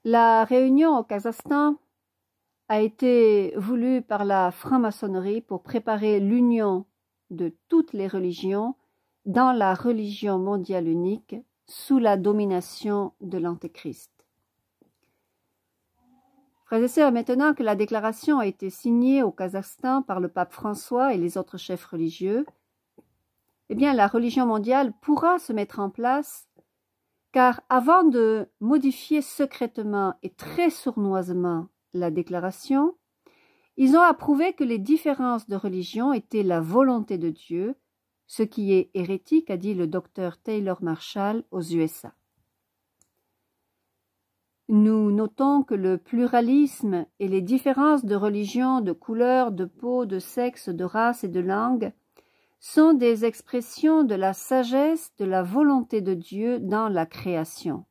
La réunion au Kazakhstan a été voulue par la franc-maçonnerie pour préparer l'union de toutes les religions dans la religion mondiale unique sous la domination de l'Antéchrist. Frères et sœurs, maintenant que la déclaration a été signée au Kazakhstan par le pape François et les autres chefs religieux, eh bien, la religion mondiale pourra se mettre en place, car avant de modifier secrètement et très sournoisement la déclaration, ils ont approuvé que les différences de religion étaient la volonté de Dieu, ce qui est hérétique, a dit le docteur Taylor Marshall aux USA. Nous notons que le pluralisme et les différences de religion, de couleur, de peau, de sexe, de race et de langue sont des expressions de la sagesse, de la volonté de Dieu dans la création.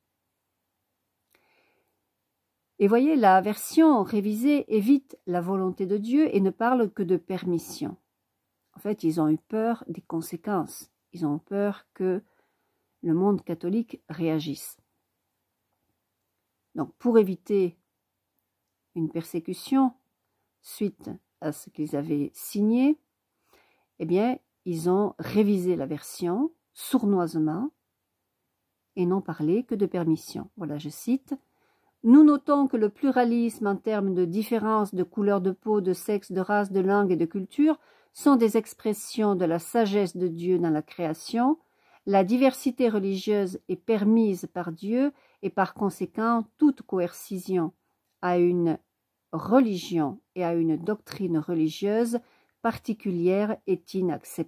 Et voyez, la version révisée évite la volonté de Dieu et ne parle que de permission. En fait, ils ont eu peur des conséquences. Ils ont peur que le monde catholique réagisse. Donc, pour éviter une persécution suite à ce qu'ils avaient signé, eh bien, ils ont révisé la version sournoisement et n'ont parlé que de permission. Voilà, je cite. « Nous notons que le pluralisme en termes de différence de couleur de peau, de sexe, de race, de langue et de culture sont des expressions de la sagesse de Dieu dans la création. La diversité religieuse est permise par Dieu et par conséquent toute coercition à une religion et à une doctrine religieuse particulière est inacceptable. »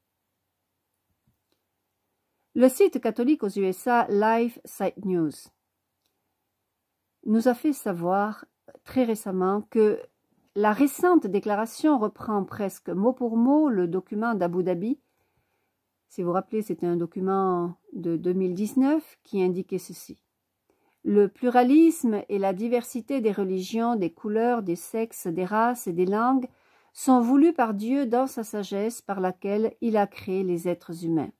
Le site catholique aux USA, Life Site News, nous a fait savoir très récemment que la récente déclaration reprend presque mot pour mot le document d'Abu Dhabi. Si vous vous rappelez, c'était un document de 2019 qui indiquait ceci. Le pluralisme et la diversité des religions, des couleurs, des sexes, des races et des langues sont voulus par Dieu dans sa sagesse par laquelle il a créé les êtres humains.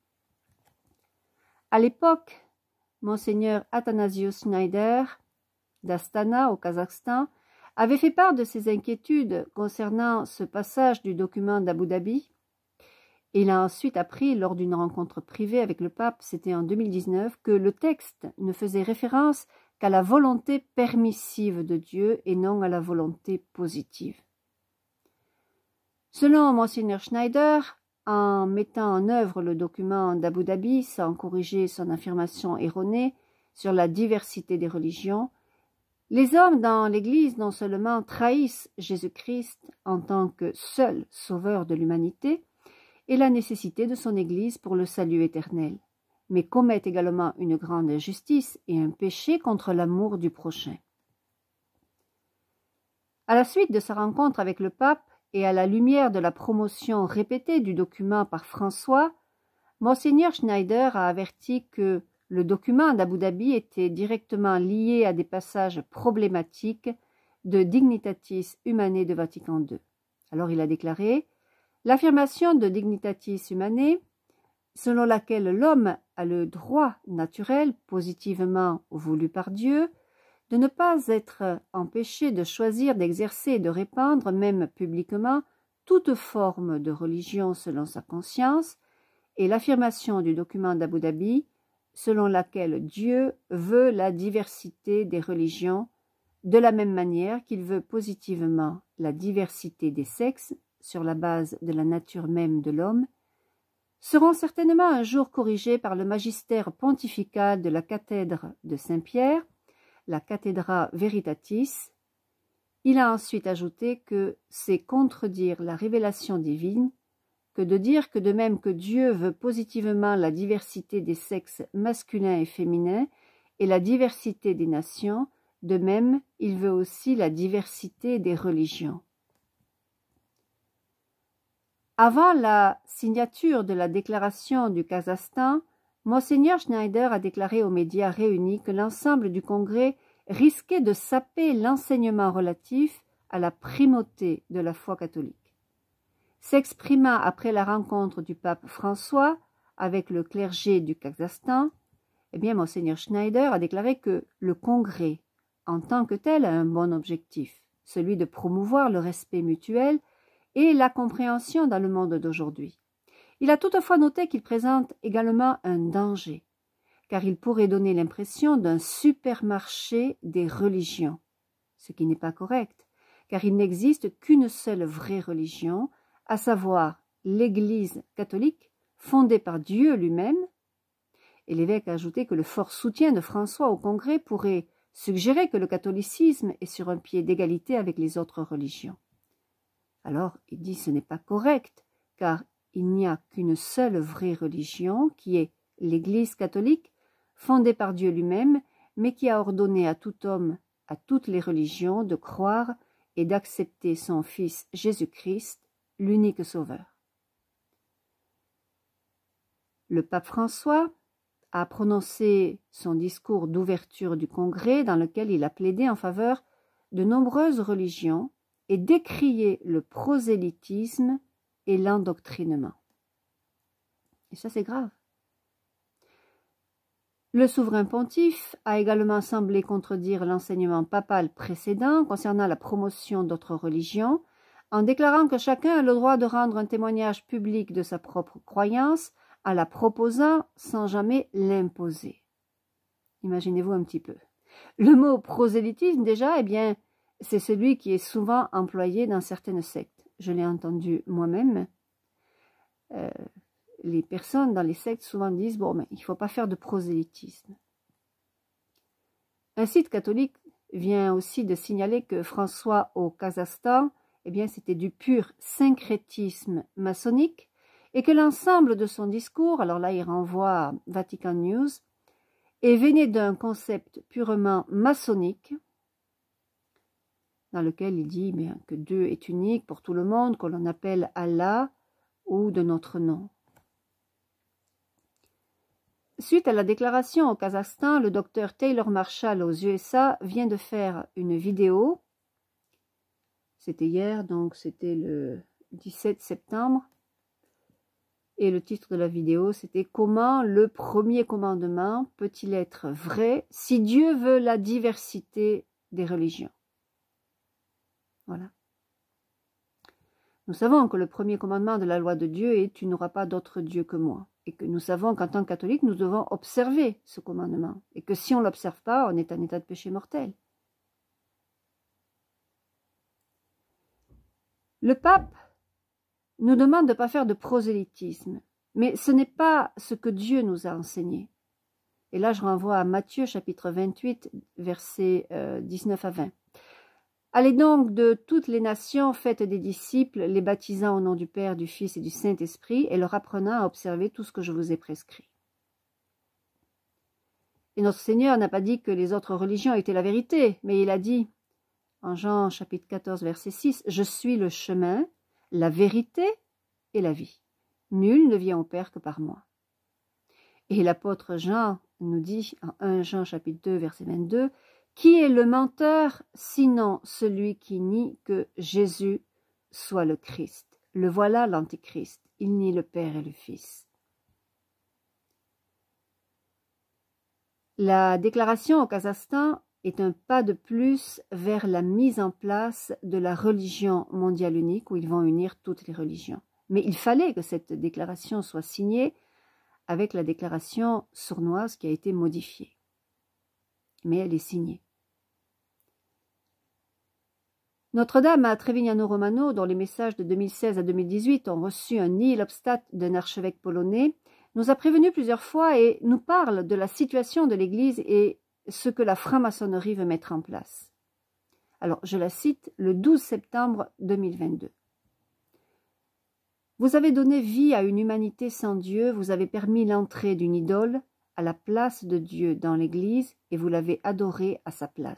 À l'époque, Monseigneur Athanasius Schneider d'Astana au Kazakhstan avait fait part de ses inquiétudes concernant ce passage du document d'Abu Dhabi. Il a ensuite appris lors d'une rencontre privée avec le pape, c'était en 2019, que le texte ne faisait référence qu'à la volonté permissive de Dieu et non à la volonté positive. Selon Monseigneur Schneider, en mettant en œuvre le document d'Abu Dhabi sans corriger son affirmation erronée sur la diversité des religions, les hommes dans l'Église non seulement trahissent Jésus-Christ en tant que seul sauveur de l'humanité et la nécessité de son Église pour le salut éternel, mais commettent également une grande injustice et un péché contre l'amour du prochain. À la suite de sa rencontre avec le pape et à la lumière de la promotion répétée du document par François, Monseigneur Schneider a averti que le document d'Abu Dhabi était directement lié à des passages problématiques de Dignitatis Humanae de Vatican II. Alors il a déclaré « L'affirmation de Dignitatis Humanae, selon laquelle l'homme a le droit naturel, positivement voulu par Dieu, de ne pas être empêché de choisir, d'exercer et de répandre, même publiquement, toute forme de religion selon sa conscience, et l'affirmation du document d'Abu Dhabi, selon laquelle Dieu veut la diversité des religions, de la même manière qu'il veut positivement la diversité des sexes sur la base de la nature même de l'homme, seront certainement un jour corrigés par le magistère pontifical de la cathèdre de Saint-Pierre, la Cathedra Veritatis. Il a ensuite ajouté que c'est contredire la révélation divine que de dire que de même que Dieu veut positivement la diversité des sexes masculins et féminins et la diversité des nations, de même il veut aussi la diversité des religions. Avant la signature de la déclaration du Kazakhstan, Monseigneur Schneider a déclaré aux médias réunis que l'ensemble du Congrès risquait de saper l'enseignement relatif à la primauté de la foi catholique. S'exprimant après la rencontre du pape François avec le clergé du Kazakhstan, Eh bien, Monseigneur Schneider a déclaré que le Congrès, en tant que tel, a un bon objectif, celui de promouvoir le respect mutuel et la compréhension dans le monde d'aujourd'hui. Il a toutefois noté qu'il présente également un danger, car il pourrait donner l'impression d'un supermarché des religions, ce qui n'est pas correct, car il n'existe qu'une seule vraie religion, à savoir l'Église catholique, fondée par Dieu lui-même, et l'évêque a ajouté que le fort soutien de François au Congrès pourrait suggérer que le catholicisme est sur un pied d'égalité avec les autres religions. Alors, il dit ce n'est pas correct, car il n'y a qu'une seule vraie religion, qui est l'Église catholique, fondée par Dieu lui-même, mais qui a ordonné à tout homme, à toutes les religions, de croire et d'accepter son Fils Jésus-Christ, l'unique Sauveur. Le pape François a prononcé son discours d'ouverture du Congrès dans lequel il a plaidé en faveur de nombreuses religions et décrié le prosélytisme et l'endoctrinement. Et ça, c'est grave. Le souverain pontife a également semblé contredire l'enseignement papal précédent concernant la promotion d'autres religions, en déclarant que chacun a le droit de rendre un témoignage public de sa propre croyance, en la proposant sans jamais l'imposer. Imaginez-vous un petit peu. Le mot prosélytisme, déjà, eh bien, c'est celui qui est souvent employé dans certaines sectes. Je l'ai entendu moi-même. Les personnes dans les sectes souvent disent « bon, mais il ne faut pas faire de prosélytisme ». Un site catholique vient aussi de signaler que François au Kazakhstan, eh bien, c'était du pur syncrétisme maçonnique et que l'ensemble de son discours, alors là il renvoie à Vatican News, est venu d'un concept purement maçonnique dans lequel il dit bien, que Dieu est unique pour tout le monde, que l'on appelle Allah ou de notre nom. Suite à la déclaration au Kazakhstan, le docteur Taylor Marshall aux USA vient de faire une vidéo. C'était hier, donc c'était le 17 septembre. Et le titre de la vidéo, c'était « Comment le premier commandement peut-il être vrai si Dieu veut la diversité des religions ?» Voilà. Nous savons que le premier commandement de la loi de Dieu est « Tu n'auras pas d'autre Dieu que moi ». Et que nous savons qu'en tant que catholiques, nous devons observer ce commandement. Et que si on ne l'observe pas, on est en état de péché mortel. Le pape nous demande de ne pas faire de prosélytisme. Mais ce n'est pas ce que Dieu nous a enseigné. Et là, je renvoie à Matthieu, chapitre 28, versets 19 à 20. Allez donc de toutes les nations, faites des disciples, les baptisant au nom du Père, du Fils et du Saint-Esprit, et leur apprenant à observer tout ce que je vous ai prescrit. Et notre Seigneur n'a pas dit que les autres religions étaient la vérité, mais il a dit, en Jean chapitre 14, verset 6, « Je suis le chemin, la vérité et la vie. Nul ne vient au Père que par moi. » Et l'apôtre Jean nous dit, en 1 Jean chapitre 2, verset 22, « Qui est le menteur, sinon celui qui nie que Jésus soit le Christ? Le voilà l'Antichrist, il nie le Père et le Fils. » La déclaration au Kazakhstan est un pas de plus vers la mise en place de la religion mondiale unique où ils vont unir toutes les religions. Mais il fallait que cette déclaration soit signée avec la déclaration sournoise qui a été modifiée. Mais elle est signée. Notre-Dame à Trevignano Romano, dont les messages de 2016 à 2018 ont reçu un nihil obstat d'un archevêque polonais, nous a prévenus plusieurs fois et nous parle de la situation de l'Église et ce que la franc-maçonnerie veut mettre en place. Alors, je la cite, le 12 septembre 2022. « Vous avez donné vie à une humanité sans Dieu, vous avez permis l'entrée d'une idole à la place de Dieu dans l'Église et vous l'avez adorée à sa place. »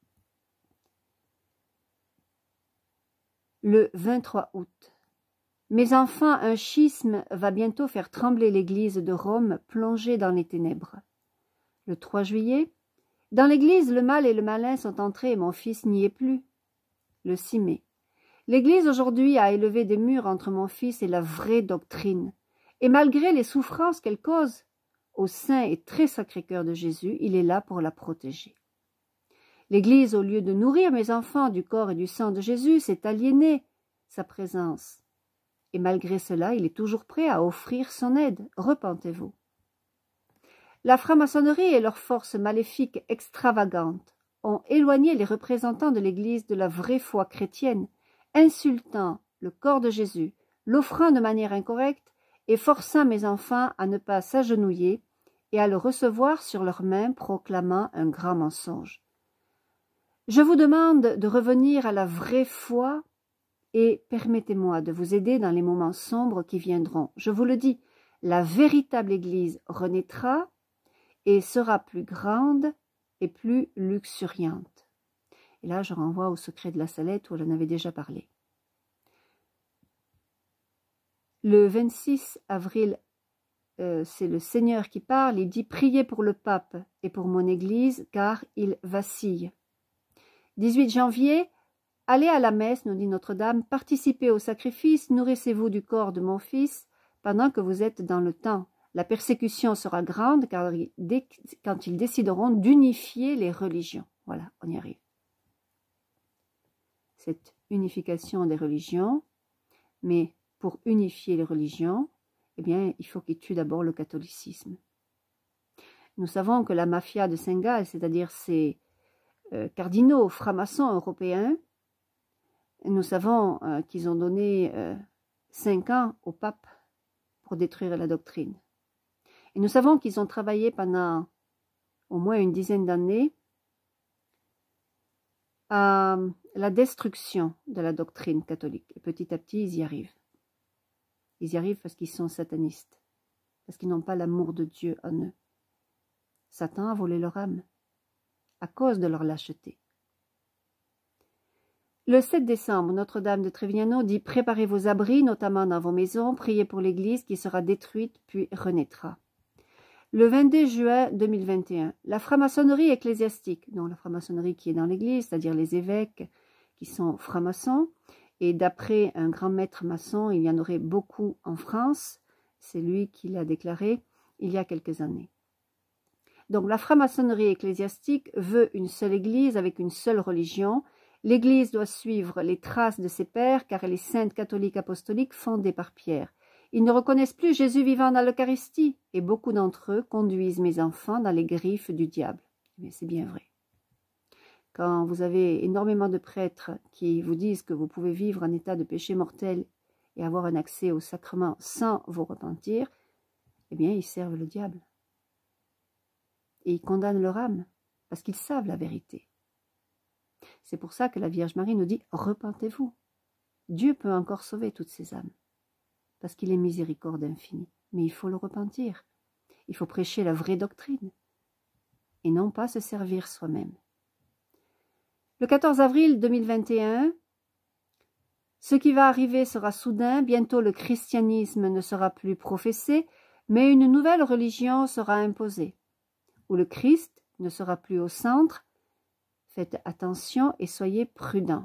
Le 23 août. Mes enfants, un schisme va bientôt faire trembler l'Église de Rome plongée dans les ténèbres. Le 3 juillet. Dans l'Église, le mal et le malin sont entrés et mon fils n'y est plus. Le 6 mai. L'Église aujourd'hui a élevé des murs entre mon fils et la vraie doctrine. Et malgré les souffrances qu'elle cause, au saint et très sacré cœur de Jésus, il est là pour la protéger. L'Église, au lieu de nourrir mes enfants du corps et du sang de Jésus, s'est aliénée sa présence. Et malgré cela, il est toujours prêt à offrir son aide. Repentez-vous. La franc-maçonnerie et leurs forces maléfiques extravagantes ont éloigné les représentants de l'Église de la vraie foi chrétienne, insultant le corps de Jésus, l'offrant de manière incorrecte et forçant mes enfants à ne pas s'agenouiller et à le recevoir sur leurs mains, proclamant un grand mensonge. Je vous demande de revenir à la vraie foi et permettez-moi de vous aider dans les moments sombres qui viendront. Je vous le dis, la véritable Église renaîtra et sera plus grande et plus luxuriante. Et là, je renvoie au secret de la Salette où j'en avais déjà parlé. Le 26 avril, c'est le Seigneur qui parle, il dit « Priez pour le pape et pour mon Église, car il vacille. » 18 janvier, allez à la messe, nous dit Notre-Dame, participez au sacrifice, nourrissez-vous du corps de mon fils pendant que vous êtes dans le temps. La persécution sera grande quand ils décideront d'unifier les religions. Voilà, on y arrive. Cette unification des religions, mais pour unifier les religions, eh bien, il faut qu'ils tuent d'abord le catholicisme. Nous savons que la mafia de Saint-Gall, c'est-à-dire ces cardinaux francs-maçons européens, nous savons qu'ils ont donné 5 ans au pape pour détruire la doctrine. Et nous savons qu'ils ont travaillé pendant au moins une dizaine d'années à la destruction de la doctrine catholique. Et petit à petit, ils y arrivent. Ils y arrivent parce qu'ils sont satanistes, parce qu'ils n'ont pas l'amour de Dieu en eux. Satan a volé leur âme à cause de leur lâcheté. Le 7 décembre, Notre-Dame de Trevignano dit « Préparez vos abris, notamment dans vos maisons, priez pour l'Église qui sera détruite puis renaîtra. » Le 22 juin 2021, la franc-maçonnerie ecclésiastique, donc la franc-maçonnerie qui est dans l'Église, c'est-à-dire les évêques qui sont francs-maçons, et d'après un grand maître maçon, il y en aurait beaucoup en France, c'est lui qui l'a déclaré il y a quelques années. Donc la franc-maçonnerie ecclésiastique veut une seule Église avec une seule religion. L'Église doit suivre les traces de ses pères car elle est sainte catholique apostolique fondée par Pierre. Ils ne reconnaissent plus Jésus vivant dans l'Eucharistie et beaucoup d'entre eux conduisent mes enfants dans les griffes du diable. Mais c'est bien vrai. Quand vous avez énormément de prêtres qui vous disent que vous pouvez vivre en état de péché mortel et avoir un accès au sacrement sans vous repentir, eh bien ils servent le diable. Et ils condamnent leur âme parce qu'ils savent la vérité. C'est pour ça que la Vierge Marie nous dit « Repentez-vous ». Dieu peut encore sauver toutes ces âmes parce qu'il est miséricorde infinie. Mais il faut le repentir. Il faut prêcher la vraie doctrine et non pas se servir soi-même. Le 14 avril 2021, ce qui va arriver sera soudain. Bientôt le christianisme ne sera plus professé, mais une nouvelle religion sera imposée, où le Christ ne sera plus au centre. Faites attention et soyez prudents.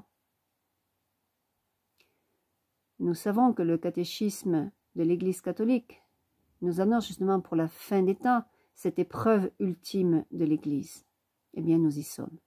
Nous savons que le catéchisme de l'Église catholique nous annonce justement pour la fin des temps cette épreuve ultime de l'Église. Eh bien, nous y sommes.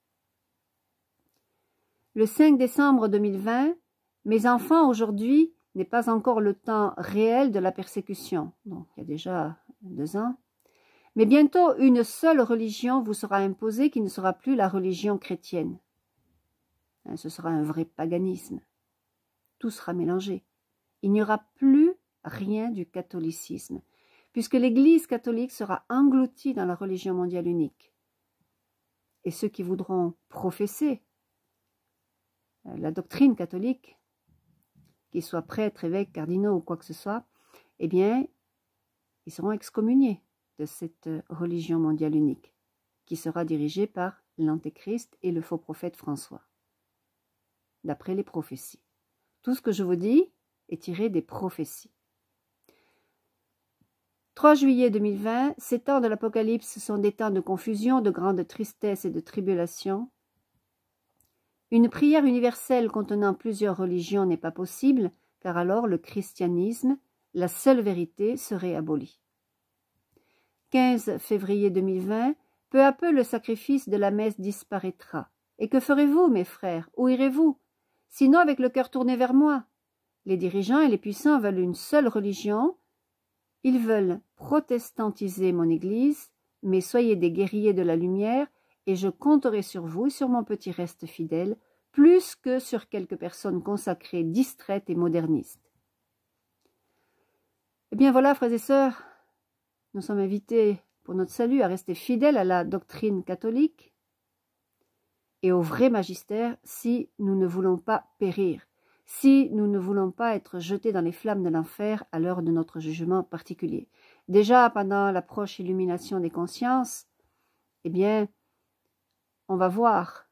Le 5 décembre 2020, mes enfants, aujourd'hui, n'est pas encore le temps réel de la persécution. Donc, il y a déjà 2 ans. Mais bientôt, une seule religion vous sera imposée qui ne sera plus la religion chrétienne. Ce sera un vrai paganisme. Tout sera mélangé. Il n'y aura plus rien du catholicisme, puisque l'Église catholique sera engloutie dans la religion mondiale unique. Et ceux qui voudront professer la doctrine catholique, qu'ils soient prêtres, évêques, cardinaux ou quoi que ce soit, eh bien, ils seront excommuniés de cette religion mondiale unique, qui sera dirigée par l'Antéchrist et le faux prophète François, d'après les prophéties. Tout ce que je vous dis est tiré des prophéties. 3 juillet 2020, ces temps de l'Apocalypse sont des temps de confusion, de grande tristesse et de tribulation. Une prière universelle contenant plusieurs religions n'est pas possible, car alors le christianisme, la seule vérité, serait aboli. 15 février 2020, peu à peu le sacrifice de la messe disparaîtra. Et que ferez-vous, mes frères? Où irez-vous? Sinon avec le cœur tourné vers moi. Les dirigeants et les puissants veulent une seule religion. Ils veulent protestantiser mon Église, mais soyez des guerriers de la lumière, et je compterai sur vous et sur mon petit reste fidèle, plus que sur quelques personnes consacrées, distraites et modernistes. Eh bien voilà, frères et sœurs, nous sommes invités pour notre salut à rester fidèles à la doctrine catholique et au vrai magistère si nous ne voulons pas périr, si nous ne voulons pas être jetés dans les flammes de l'enfer à l'heure de notre jugement particulier. Déjà, pendant la proche illumination des consciences, eh bien, on va voir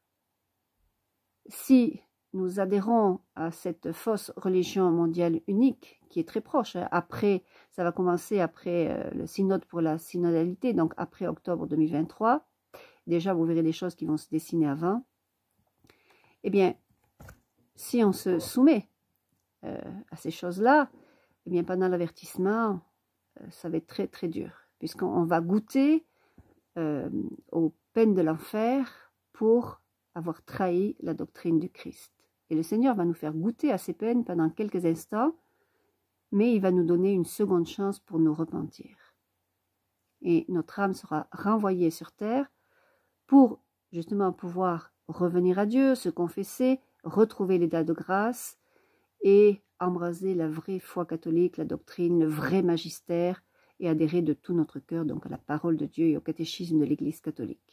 si nous adhérons à cette fausse religion mondiale unique qui est très proche. Après, ça va commencer après le synode pour la synodalité, donc après octobre 2023. Déjà, vous verrez des choses qui vont se dessiner avant. Eh bien, si on se soumet à ces choses-là, eh bien, pendant l'avertissement, ça va être très, très dur, puisqu'on va goûter aux peines de l'enfer pour avoir trahi la doctrine du Christ. Et le Seigneur va nous faire goûter à ces peines pendant quelques instants, mais il va nous donner une seconde chance pour nous repentir. Et notre âme sera renvoyée sur terre pour justement pouvoir revenir à Dieu, se confesser, retrouver l'état de grâce et embraser la vraie foi catholique, la doctrine, le vrai magistère et adhérer de tout notre cœur donc à la parole de Dieu et au catéchisme de l'Église catholique.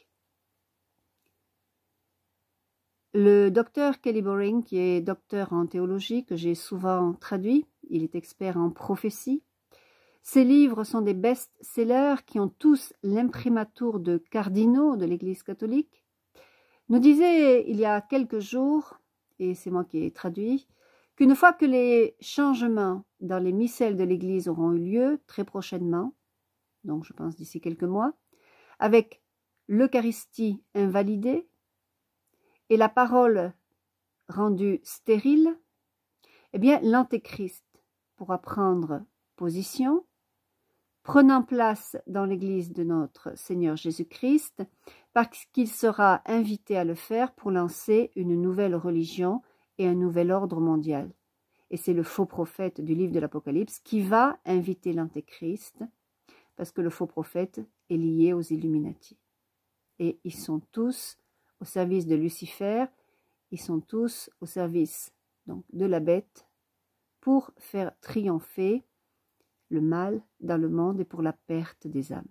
Le docteur Kelly Boring, qui est docteur en théologie, que j'ai souvent traduit, il est expert en prophétie. Ses livres sont des best-sellers qui ont tous l'imprimatur de cardinaux de l'Église catholique. Nous disait il y a quelques jours, et c'est moi qui ai traduit, qu'une fois que les changements dans les missels de l'Église auront eu lieu très prochainement, donc je pense d'ici quelques mois, avec l'Eucharistie invalidée et la parole rendue stérile, eh bien l'Antéchrist pourra prendre position, prenant place dans l'Église de notre Seigneur Jésus-Christ, parce qu'il sera invité à le faire pour lancer une nouvelle religion et un nouvel ordre mondial. Et c'est le faux prophète du livre de l'Apocalypse qui va inviter l'Antéchrist, parce que le faux prophète est lié aux Illuminati. Et ils sont tous au service de Lucifer, ils sont tous au service donc, de la bête pour faire triompher le mal dans le monde et pour la perte des âmes.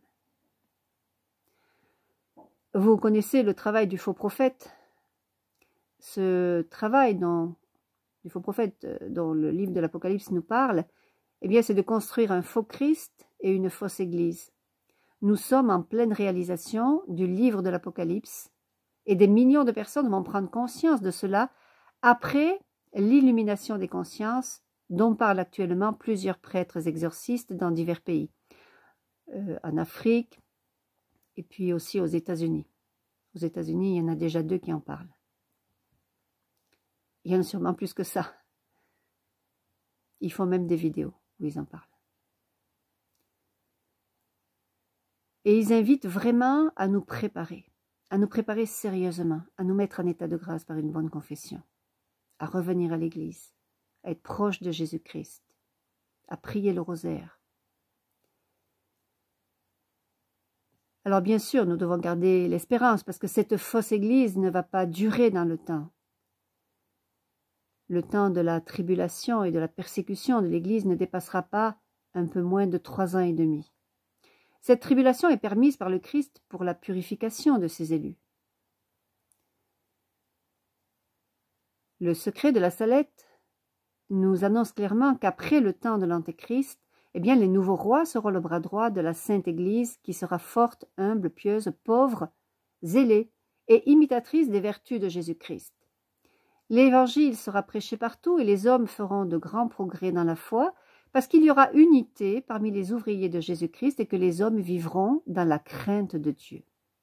Vous connaissez le travail du faux prophète. Ce travail du faux prophète dont le livre de l'Apocalypse nous parle, eh bien, c'est de construire un faux Christ et une fausse Église. Nous sommes en pleine réalisation du livre de l'Apocalypse et des millions de personnes vont prendre conscience de cela après l'illumination des consciences dont parlent actuellement plusieurs prêtres exorcistes dans divers pays, en Afrique et puis aussi aux États-Unis. Aux États-Unis, il y en a déjà 2 qui en parlent. Il y en a sûrement plus que ça. Ils font même des vidéos où ils en parlent. Et ils invitent vraiment à nous préparer sérieusement, à nous mettre en état de grâce par une bonne confession, à revenir à l'Église, à être proche de Jésus-Christ, à prier le rosaire. Alors bien sûr, nous devons garder l'espérance parce que cette fausse Église ne va pas durer dans le temps. Le temps de la tribulation et de la persécution de l'Église ne dépassera pas un peu moins de 3 ans et demi. Cette tribulation est permise par le Christ pour la purification de ses élus. Le secret de la Salette nous annonce clairement qu'après le temps de l'Antéchrist, eh bien, les nouveaux rois seront le bras droit de la Sainte Église qui sera forte, humble, pieuse, pauvre, zélée et imitatrice des vertus de Jésus-Christ. L'Évangile sera prêché partout et les hommes feront de grands progrès dans la foi parce qu'il y aura unité parmi les ouvriers de Jésus-Christ et que les hommes vivront dans la crainte de Dieu.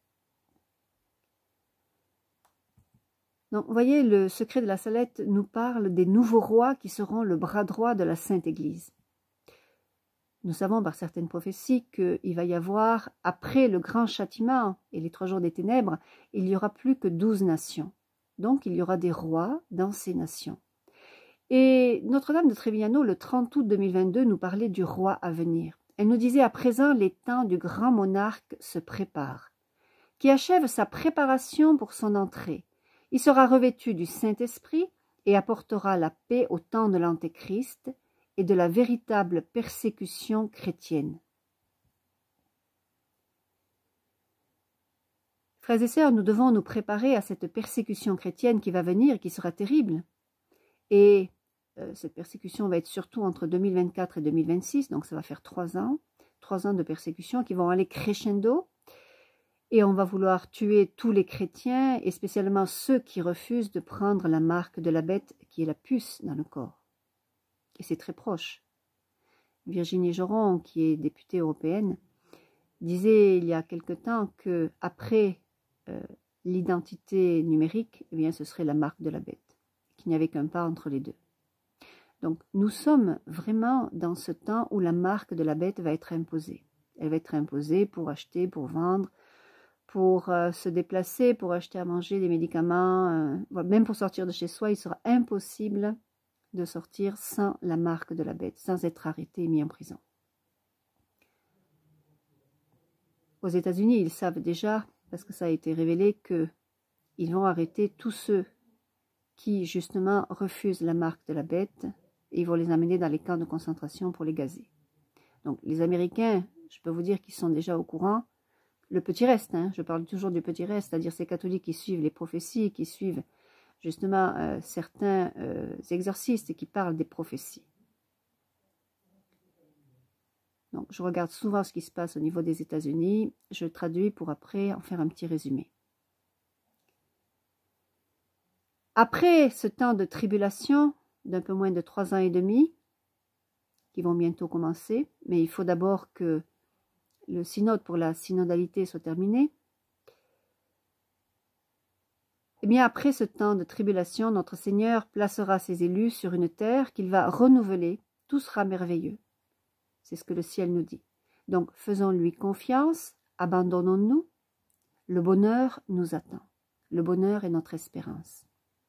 Donc, vous voyez, le secret de la Salette nous parle des nouveaux rois qui seront le bras droit de la Sainte Église. Nous savons par certaines prophéties qu'il va y avoir, après le grand châtiment et les 3 jours des ténèbres, il n'y aura plus que 12 nations. Donc il y aura des rois dans ces nations. Et Notre-Dame de Trevignano, le 30 août 2022, nous parlait du roi à venir. Elle nous disait: à présent, les temps du grand monarque se préparent, qui achève sa préparation pour son entrée. Il sera revêtu du Saint-Esprit et apportera la paix au temps de l'Antéchrist et de la véritable persécution chrétienne. Frères et sœurs, nous devons nous préparer à cette persécution chrétienne qui va venir et qui sera terrible. Et cette persécution va être surtout entre 2024 et 2026, donc ça va faire 3 ans de persécution qui vont aller crescendo. Et on va vouloir tuer tous les chrétiens, et spécialement ceux qui refusent de prendre la marque de la bête qui est la puce dans le corps. Et c'est très proche. Virginie Joron, qui est députée européenne, disait il y a quelque temps qu'après l'identité numérique, eh bien, ce serait la marque de la bête, qu'il n'y avait qu'un pas entre les deux. Donc nous sommes vraiment dans ce temps où la marque de la bête va être imposée. Elle va être imposée pour acheter, pour vendre, pour se déplacer, pour acheter à manger, des médicaments, même pour sortir de chez soi. Il sera impossible de sortir sans la marque de la bête, sans être arrêté et mis en prison. Aux États-Unis, ils savent déjà, parce que ça a été révélé, qu'ils vont arrêter tous ceux qui, justement, refusent la marque de la bête, et ils vont les amener dans les camps de concentration pour les gazer. Donc, les Américains, je peux vous dire qu'ils sont déjà au courant. Le petit reste, je parle toujours du petit reste, c'est-à-dire ces catholiques qui suivent les prophéties, qui suivent justement certains exorcistes qui parlent des prophéties. Donc, je regarde souvent ce qui se passe au niveau des États-Unis, je traduis pour après en faire un petit résumé. Après ce temps de tribulation d'un peu moins de 3 ans et demi, qui vont bientôt commencer, mais il faut d'abord que le synode pour la synodalité soit terminé. Eh bien, après ce temps de tribulation, notre Seigneur placera ses élus sur une terre qu'il va renouveler, tout sera merveilleux. C'est ce que le ciel nous dit. Donc, faisons-lui confiance, abandonnons-nous. Le bonheur nous attend. Le bonheur est notre espérance.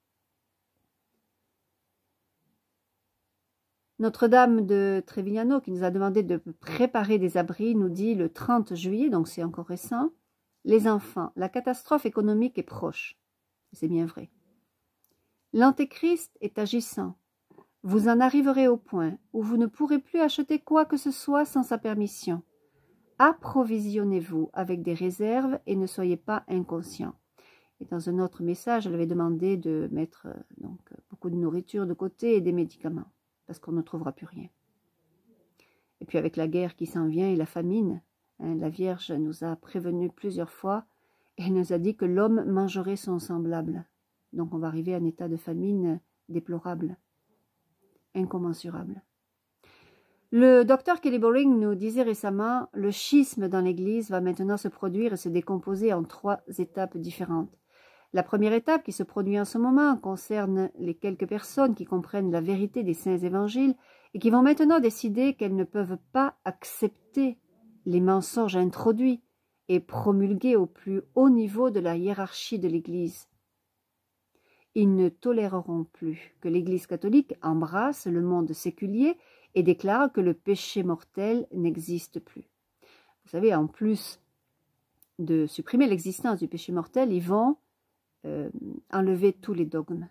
Notre-Dame de Trevignano, qui nous a demandé de préparer des abris, nous dit le 30 juillet, donc c'est encore récent, « Les enfants, la catastrophe économique est proche. » C'est bien vrai. L'Antéchrist est agissant. Vous en arriverez au point où vous ne pourrez plus acheter quoi que ce soit sans sa permission. Approvisionnez-vous avec des réserves et ne soyez pas inconscients. Et dans un autre message, elle avait demandé de mettre beaucoup de nourriture de côté et des médicaments, parce qu'on ne trouvera plus rien. Et puis avec la guerre qui s'en vient et la famine, la Vierge nous a prévenus plusieurs fois, et elle nous a dit que l'homme mangerait son semblable. Donc on va arriver à un état de famine déplorable, incommensurable. Le docteur Kelly Bowling nous disait récemment, le schisme dans l'Église va maintenant se produire et se décomposer en 3 étapes différentes. La première étape qui se produit en ce moment concerne les quelques personnes qui comprennent la vérité des saints évangiles et qui vont maintenant décider qu'elles ne peuvent pas accepter les mensonges introduits et promulgués au plus haut niveau de la hiérarchie de l'Église. Ils ne toléreront plus que l'Église catholique embrasse le monde séculier et déclare que le péché mortel n'existe plus. Vous savez, en plus de supprimer l'existence du péché mortel, ils vont enlever tous les dogmes.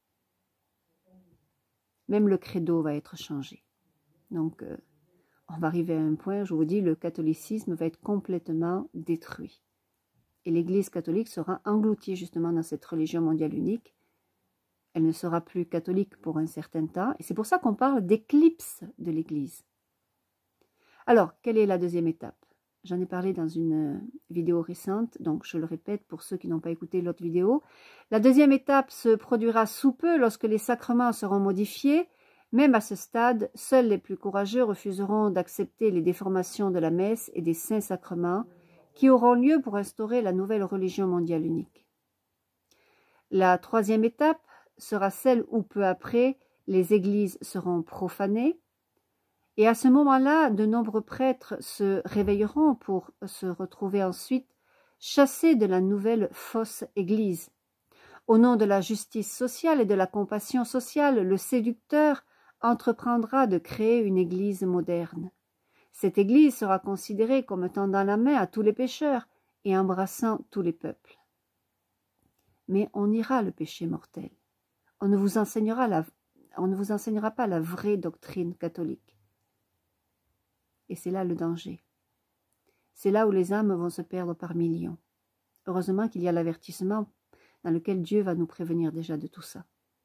Même le credo va être changé. Donc, on va arriver à un point, je vous dis, le catholicisme va être complètement détruit. Et l'Église catholique sera engloutie justement dans cette religion mondiale unique. Elle ne sera plus catholique pour un certain temps. Et c'est pour ça qu'on parle d'éclipse de l'Église. Alors, quelle est la deuxième étape? J'en ai parlé dans une vidéo récente, donc je le répète pour ceux qui n'ont pas écouté l'autre vidéo. La deuxième étape se produira sous peu lorsque les sacrements seront modifiés. Même à ce stade, seuls les plus courageux refuseront d'accepter les déformations de la messe et des saints sacrements qui auront lieu pour instaurer la nouvelle religion mondiale unique. La troisième étape sera celle où peu après, les églises seront profanées Et à ce moment-là, de nombreux prêtres se réveilleront pour se retrouver ensuite chassés de la nouvelle fausse Église. Au nom de la justice sociale et de la compassion sociale, le séducteur entreprendra de créer une Église moderne. Cette Église sera considérée comme tendant la main à tous les pécheurs et embrassant tous les peuples. Mais on niera le péché mortel. On ne vous enseignera pas la vraie doctrine catholique. Et c'est là le danger. C'est là où les âmes vont se perdre par millions. Heureusement qu'il y a l'avertissement dans lequel Dieu va nous prévenir déjà de tout ça.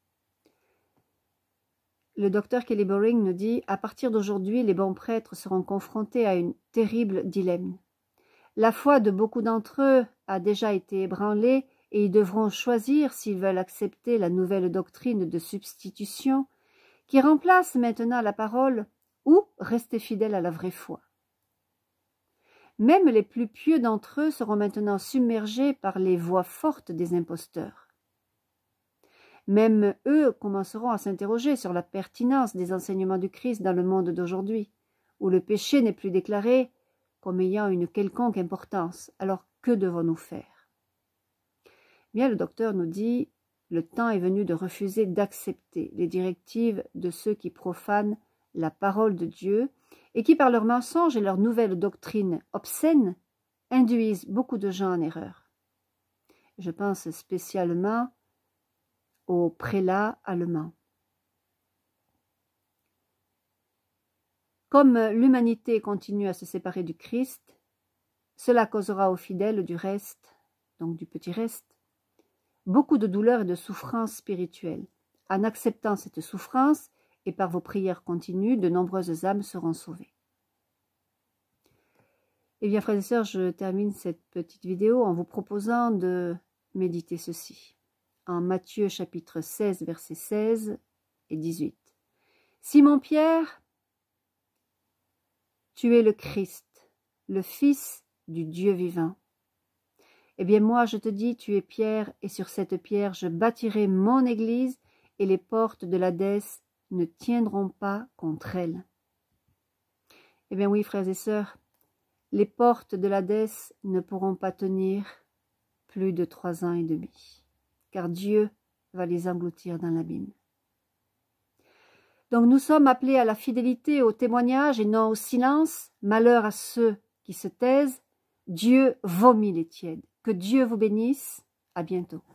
Le docteur Kelly Boring nous dit « À partir d'aujourd'hui, les bons prêtres seront confrontés à une terrible dilemme. La foi de beaucoup d'entre eux a déjà été ébranlée et ils devront choisir s'ils veulent accepter la nouvelle doctrine de substitution qui remplace maintenant la parole ou rester fidèles à la vraie foi. Même les plus pieux d'entre eux seront maintenant submergés par les voix fortes des imposteurs. Même eux commenceront à s'interroger sur la pertinence des enseignements du Christ dans le monde d'aujourd'hui, où le péché n'est plus déclaré comme ayant une quelconque importance. Alors que devons-nous faire? Bien, le docteur nous dit « Le temps est venu de refuser d'accepter les directives de ceux qui profanent la parole de Dieu et qui, par leurs mensonges et leurs nouvelles doctrines obscènes, induisent beaucoup de gens en erreur. » Je pense spécialement aux prélats allemands. Comme l'humanité continue à se séparer du Christ, cela causera aux fidèles du reste, donc du petit reste, beaucoup de douleur et de souffrance spirituelle. En acceptant cette souffrance, et par vos prières continues, de nombreuses âmes seront sauvées. Eh bien, frères et sœurs, je termine cette petite vidéo en vous proposant de méditer ceci. En Matthieu chapitre 16, versets 16 et 18. « Simon-Pierre, tu es le Christ, le Fils du Dieu vivant. Eh bien, moi, je te dis, tu es Pierre, et sur cette pierre, je bâtirai mon église, et les portes de l'Hadès ne tiendront pas contre elle. » Eh bien oui, frères et sœurs, les portes de l'Hadès ne pourront pas tenir plus de 3 ans et demi, car Dieu va les engloutir dans l'abîme. Donc nous sommes appelés à la fidélité, au témoignage et non au silence. Malheur à ceux qui se taisent. Dieu vomit les tièdes. Que Dieu vous bénisse. À bientôt.